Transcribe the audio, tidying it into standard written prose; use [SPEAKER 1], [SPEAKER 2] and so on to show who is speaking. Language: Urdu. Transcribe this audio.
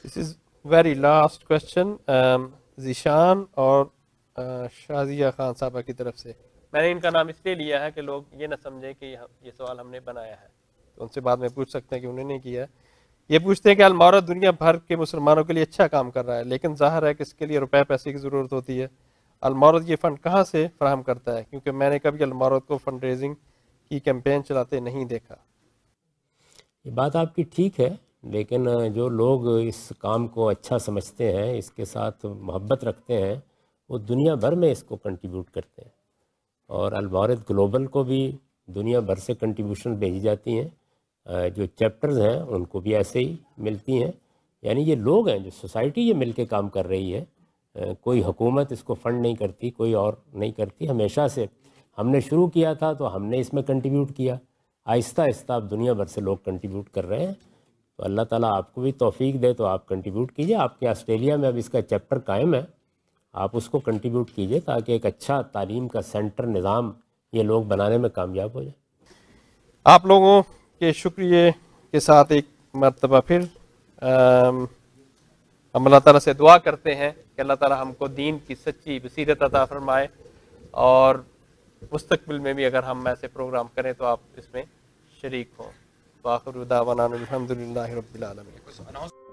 [SPEAKER 1] This is very last question Zeeshan اور شازیہ خان صاحبہ کی طرف سے. میں نے ان کا نام اس لیے لیا ہے کہ لوگ یہ نہ سمجھیں کہ یہ سوال ہم نے بنایا ہے, تو ان سے بعد میں پوچھ سکتے ہیں کہ انہوں نے کیا ہے. یہ پوچھتے ہیں کہ المعرض دنیا بھر کے مسلمانوں کے لیے اچھا کام کر رہا ہے, لیکن ظاہر ہے کہ اس کے لیے روپے پیسے کی ضرورت ہوتی ہے. المعرض یہ فنڈ کہاں سے فراہم کرتا ہے, کیونکہ میں نے کبھی المعرض کو فنڈ ریزنگ کی کیمپین چلاتے نہیں دیکھا.
[SPEAKER 2] یہ بات آپ کی ٹھیک ہے, لیکن جو لوگ اس کام کو اچھا سمجھتے ہیں, اس کے ساتھ محبت رکھتے ہیں, وہ دنیا بھر میں اس کو کنٹریبیوٹ کرتے ہیں. اور المعرض گلوبل کو بھی دنیا بھر سے کنٹریبیوشن بھیجی جاتی ہیں, جو چیپٹرز ہیں ان کو بھی ایسے ہی ملتی ہیں. یعنی یہ لوگ ہیں جو سوسائٹی یہ مل کے کام کر رہی ہے, کوئی حکومت اس کو فنڈ نہیں کرتی, کوئی اور نہیں کرتی. ہمیشہ سے ہم نے شروع کیا تھا تو ہم نے اس میں کنٹریبیوٹ کیا, آہستہ آہستہ اب دنیا بھر سے لوگ کنٹریبیوٹ کر رہے ہیں. تو اللہ تعالیٰ آپ کو بھی توفیق دے تو آپ کنٹریبیوٹ کیجئے. آپ کے آسٹریلیا میں اب اس کا چیپٹر قائم ہے, آپ اس کو کنٹریبیوٹ کیجئے تاکہ ایک اچھا تعلیم کا سینٹر نظام یہ لوگ بنانے میں کامیاب ہو جائیں.
[SPEAKER 1] آپ لوگوں کے شکریہ کے ساتھ ایک مرتبہ پھر ہم اللہ تعالیٰ سے دعا کرتے ہیں کہ اللہ تعالیٰ ہم کو دین کی سچی بصیرت عطا فرمائے, اور مستقبل میں بھی اگر ہم ایسے پروگرام کریں تو آپ اس میں شریک ہوں. وآخر دعوانا الحمد للہ رب العالمین.